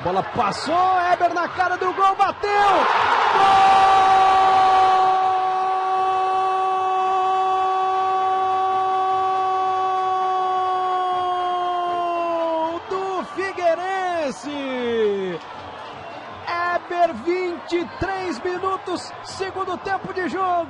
bola passou, Éber na cara do gol, bateu! Gol do Figueirense! Éber, 23 minutos, segundo tempo de jogo.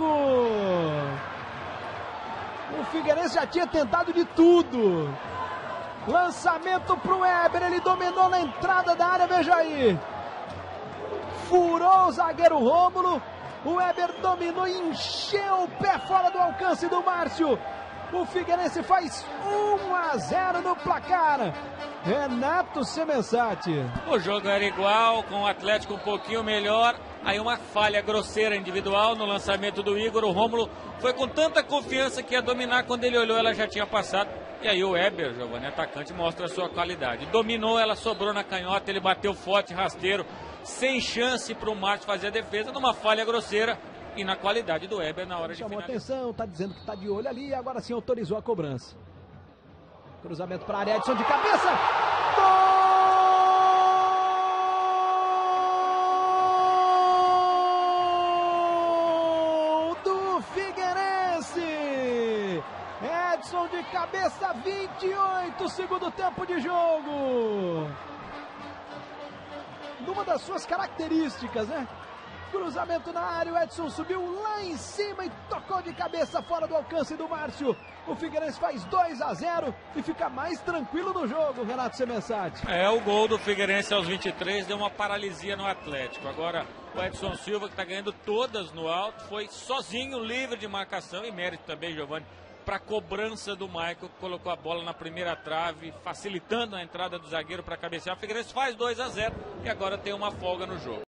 O Figueirense já tinha tentado de tudo. Lançamento pro Éber, ele dominou na entrada da área, veja aí. Furou o zagueiro Rômulo. O Éber dominou e encheu o pé fora do alcance do Márcio. O Figueirense faz 1-0 no placar. Renato Semensati. O jogo era igual, com o Atlético um pouquinho melhor. Aí uma falha grosseira individual no lançamento do Igor. O Rômulo foi com tanta confiança que ia dominar. Quando ele olhou, ela já tinha passado. E aí o Éber, Giovanni, atacante, mostra a sua qualidade. Dominou, ela sobrou na canhota, ele bateu forte, rasteiro, sem chance para o Márcio fazer a defesa, numa falha grosseira. E na qualidade do Éber na hora de finalizar. Chamou atenção, tá dizendo que tá de olho ali, agora sim autorizou a cobrança. Cruzamento para a área, Edson de cabeça. Gol do Figueirense. Edson de cabeça, 28, segundo tempo de jogo. Numa das suas características, né? Cruzamento na área, o Edson subiu lá em cima e tocou de cabeça fora do alcance do Márcio. O Figueirense faz 2-0 e fica mais tranquilo no jogo, Renato Semensati. O gol do Figueirense aos 23 deu uma paralisia no Atlético. Agora o Edson Silva, que está ganhando todas no alto, foi sozinho, livre de marcação, e mérito também, Giovanni, para a cobrança do Michael, que colocou a bola na primeira trave, facilitando a entrada do zagueiro para cabecear. O Figueirense faz 2-0 e agora tem uma folga no jogo.